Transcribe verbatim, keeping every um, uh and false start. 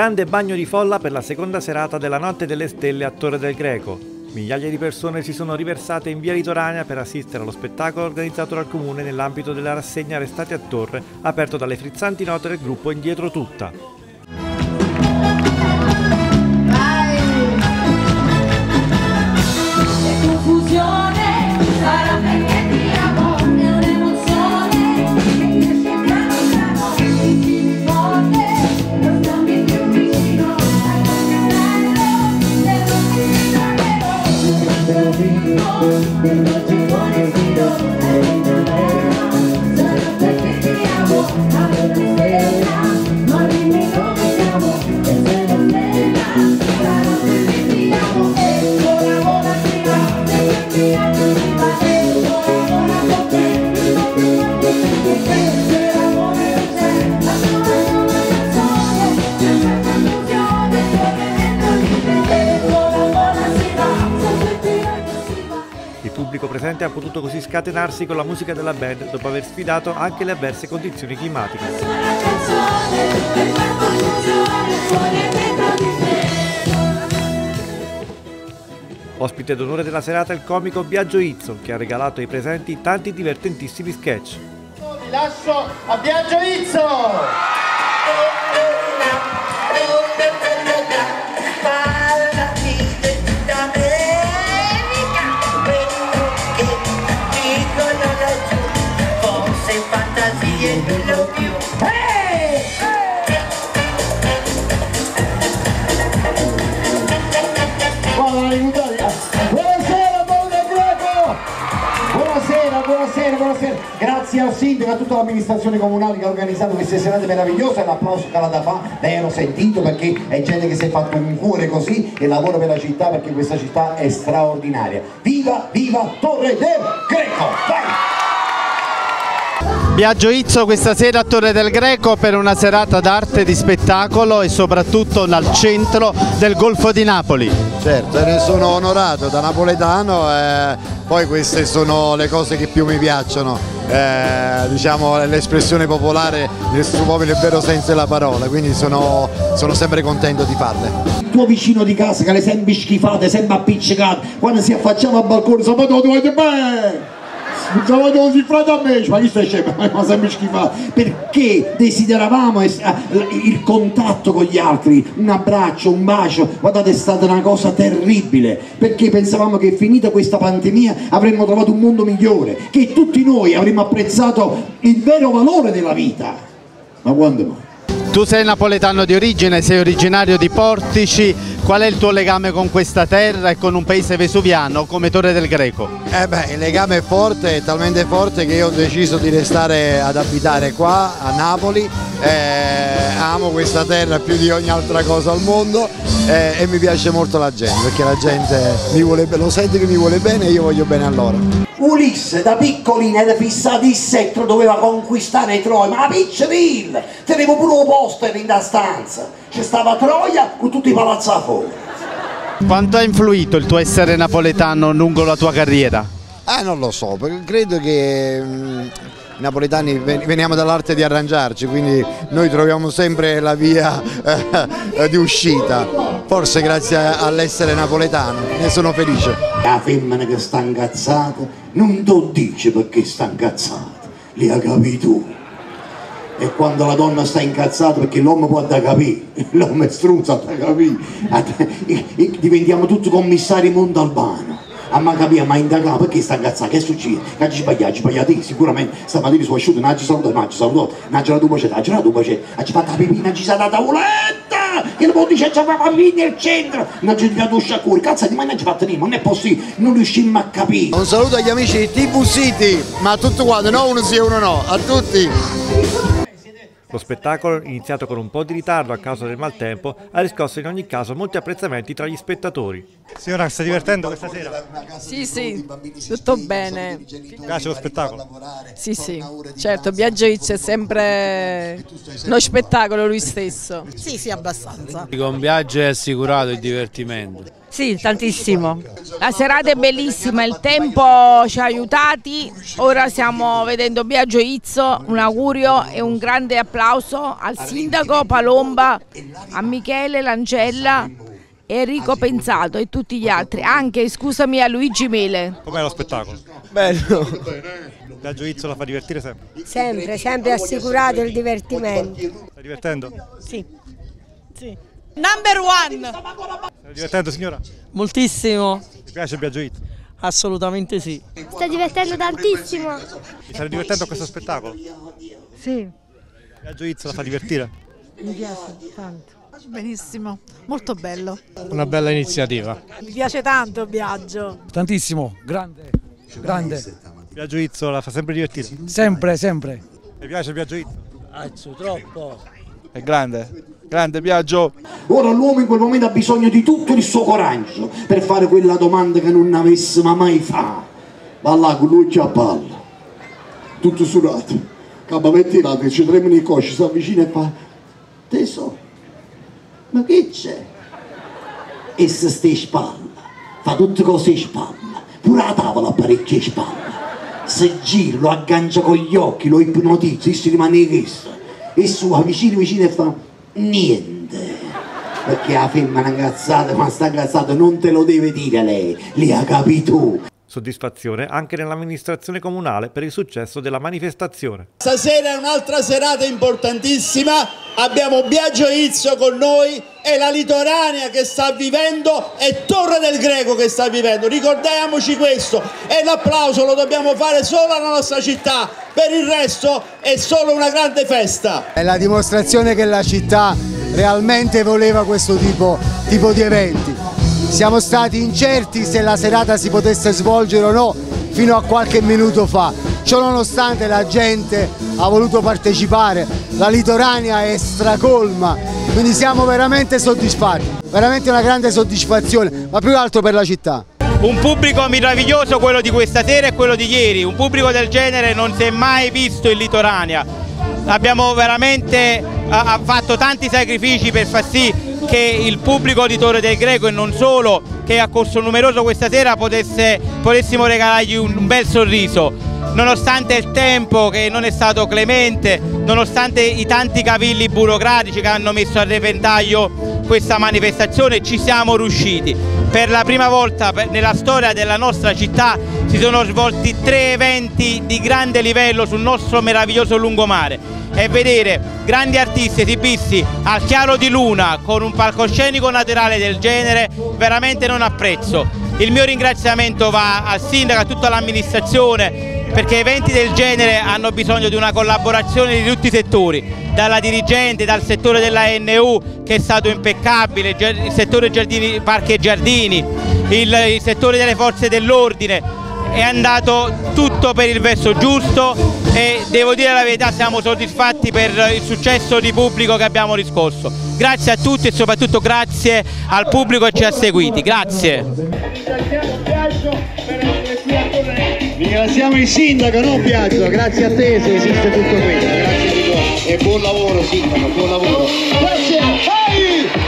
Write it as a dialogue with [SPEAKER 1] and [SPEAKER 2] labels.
[SPEAKER 1] Grande bagno di folla per la seconda serata della Notte delle Stelle a Torre del Greco. Migliaia di persone si sono riversate in via Litoranea per assistere allo spettacolo organizzato dal Comune nell'ambito della rassegna Restate a Torre, aperto dalle frizzanti note del gruppo Indietro Tutta. Il pubblico presente ha potuto così scatenarsi con la musica della band dopo aver sfidato anche le avverse condizioni climatiche. Ospite d'onore della serata il comico Biagio Izzo, che ha regalato ai presenti tanti divertentissimi sketch.
[SPEAKER 2] Vi lascio a Biagio Izzo! Buonasera Torre del Greco! Buonasera, buonasera, buonasera! Grazie al sindaco e a tutta l'amministrazione comunale che ha organizzato queste serate meravigliose. L'applauso che la da fa, lei l'ho sentito perché è gente che si è fatto un cuore così e lavora per la città, perché questa città è straordinaria. Viva, viva Torre del Greco! Vai!
[SPEAKER 3] Biagio Izzo questa sera a Torre del Greco per una serata d'arte, di spettacolo e soprattutto al centro del Golfo di Napoli.
[SPEAKER 4] Certo, ne sono onorato da napoletano, e poi queste sono le cose che più mi piacciono, eh, diciamo l'espressione popolare nel suo proprio nel vero senso della parola, quindi sono, sono sempre contento di farle.
[SPEAKER 2] Il tuo vicino di casa che le sempre schifate, sempre appiccicato, quando si affacciava al balcone, sabato dovete bene! Sabato si frate a me, ma chi stai scemo? Ma sempre schifato. Perché desideravamo il contatto con gli altri, un abbraccio, un bacio, guardate è stata una cosa terribile, perché pensavamo che finita questa pandemia avremmo trovato un mondo migliore, che tutti noi avremmo apprezzato il vero valore della vita, ma quando mai?
[SPEAKER 3] Tu sei napoletano di origine, sei originario di Portici, qual è il tuo legame con questa terra e con un paese vesuviano come Torre del Greco?
[SPEAKER 4] Eh beh, il legame è forte, è talmente forte che io ho deciso di restare ad abitare qua a Napoli, eh, amo questa terra più di ogni altra cosa al mondo, eh, e mi piace molto la gente, perché la gente mi vuole, lo sente che mi vuole bene e io voglio bene a loro.
[SPEAKER 2] Ulisse da piccolina era fissato il settro, doveva conquistare Troia, ma picceril, tenevo pure un poster in da stanza, c'è stava Troia con tutti i palazzafori.
[SPEAKER 3] Quanto ha influito il tuo essere napoletano lungo la tua carriera?
[SPEAKER 4] Ah, non lo so, perché credo che mh, i napoletani veniamo dall'arte di arrangiarci, quindi noi troviamo sempre la via eh, di uscita, forse grazie all'essere napoletano, ne sono felice.
[SPEAKER 2] La femmina che sta incazzata non ti dice perché sta incazzata, li ha capito tu. E quando la donna sta incazzata, perché l'uomo può da capire, l'uomo è struzzo da capire, diventiamo tutti commissari Montalbano. A ma capire, ma indagare perché sta incazzata, che succede? Che ha sbagliato, sbagliato, sicuramente stamattina sono asciutto, non ha salutato, non ha salutato, non ha la tua c'è, non ha la tua c'è, ha fatto la pipina, ci sa data tavoletta, che non dice c'è la pipina nel centro, non ha girato sciacquore, cazzo di ma non ci fatto niente, non è possibile, non riuscimmo a capire.
[SPEAKER 4] Un saluto agli amici di T V City, ma a tutti quanti, no uno sì e uno no, a tutti.
[SPEAKER 1] Lo spettacolo, iniziato con un po' di ritardo a causa del maltempo, ha riscosso in ogni caso molti apprezzamenti tra gli spettatori.
[SPEAKER 5] Signora, sta divertendo questa sera?
[SPEAKER 6] Sì, sì, tutto bene.
[SPEAKER 5] Piace lo spettacolo?
[SPEAKER 6] Sì, sì, certo, Biagio Izzo è sempre uno spettacolo lui stesso.
[SPEAKER 7] Sì, sì, abbastanza.
[SPEAKER 8] Con Biagio è assicurato il divertimento.
[SPEAKER 6] Sì, tantissimo. La serata è bellissima, il tempo ci ha aiutati, ora stiamo vedendo Biagio Izzo, un augurio e un grande applauso al sindaco Palomba, a Michele Langella, Enrico Pensato e tutti gli altri, anche, scusami, a Luigi Mele.
[SPEAKER 5] Com'è lo spettacolo?
[SPEAKER 7] Bello.
[SPEAKER 5] Biagio Izzo la fa divertire sempre?
[SPEAKER 8] Sempre, sempre assicurato il divertimento.
[SPEAKER 5] Stai divertendo?
[SPEAKER 8] Sì. Sì.
[SPEAKER 9] Number one!
[SPEAKER 5] Stai divertendo, signora?
[SPEAKER 7] Moltissimo.
[SPEAKER 5] Ti piace Biagio Izzo?
[SPEAKER 7] Assolutamente sì.
[SPEAKER 8] Sto divertendo tantissimo.
[SPEAKER 5] Ti stai divertendo a questo spettacolo?
[SPEAKER 8] Sì.
[SPEAKER 5] Biagio Izzo la fa divertire?
[SPEAKER 8] Mi piace tanto.
[SPEAKER 9] Benissimo, molto bello.
[SPEAKER 10] Una bella iniziativa.
[SPEAKER 9] Mi piace tanto Biagio.
[SPEAKER 10] Tantissimo, grande, grande.
[SPEAKER 5] Biagio Izzo la fa sempre divertire?
[SPEAKER 10] Sempre, sempre.
[SPEAKER 5] Mi piace Biagio Izzo?
[SPEAKER 10] Azzo, troppo.
[SPEAKER 7] È grande, grande Biagio.
[SPEAKER 2] Ora l'uomo in quel momento ha bisogno di tutto il suo coraggio per fare quella domanda che non avesse mai fatto. Va là con lui a palla, tutto surato, capavetti là che ci tremano i cosci, si avvicina e fa: tesoro, ma che c'è? E se stai spalla, fa tutte cose in spalla, pure la tavola apparecchia in spalla. Se gira, lo aggancia con gli occhi, lo ipnotizza, e si rimane chiesto. E su vicino vicino e fa niente, perché la femmina incazzata, ma sta incazzata non te lo deve dire lei, li ha capito tu.
[SPEAKER 1] Soddisfazione anche nell'amministrazione comunale per il successo della manifestazione.
[SPEAKER 11] Stasera è un'altra serata importantissima, abbiamo Biagio Izzo con noi e la litoranea che sta vivendo e Torre del Greco che sta vivendo, ricordiamoci questo, e l'applauso lo dobbiamo fare solo alla nostra città, per il resto è solo una grande festa.
[SPEAKER 4] È la dimostrazione che la città realmente voleva questo tipo, tipo di eventi. Siamo stati incerti se la serata si potesse svolgere o no fino a qualche minuto fa. Ciò nonostante la gente ha voluto partecipare, la litoranea è stracolma, quindi siamo veramente soddisfatti, veramente una grande soddisfazione, ma più che altro per la città.
[SPEAKER 12] Un pubblico meraviglioso quello di questa sera e quello di ieri, un pubblico del genere non si è mai visto in litoranea. Abbiamo veramente uh, fatto tanti sacrifici per far sì che il pubblico di Torre del Greco e non solo, che ha corso numeroso questa sera, potesse, potessimo regalargli un, un bel sorriso. Nonostante il tempo che non è stato clemente, nonostante i tanti cavilli burocratici che hanno messo a repentaglio questa manifestazione, ci siamo riusciti. Per la prima volta nella storia della nostra città si sono svolti tre eventi di grande livello sul nostro meraviglioso lungomare, e vedere grandi artisti esibisti al chiaro di luna con un palcoscenico naturale del genere veramente non apprezzo. Il mio ringraziamento va al sindaco, a tutta l'amministrazione, perché eventi del genere hanno bisogno di una collaborazione di tutti i settori, dalla dirigente, dal settore della N U che è stato impeccabile, il settore giardini, parchi e giardini, il, il settore delle forze dell'ordine. È andato tutto per il verso giusto e devo dire la verità, siamo soddisfatti per il successo di pubblico che abbiamo riscosso. Grazie a tutti e soprattutto grazie al pubblico che ci ha seguiti. Grazie.
[SPEAKER 2] Ringraziamo il sindaco, non Biagio, grazie a te se esiste tutto questo, grazie di cuore e buon lavoro sindaco, buon lavoro. Grazie, vai!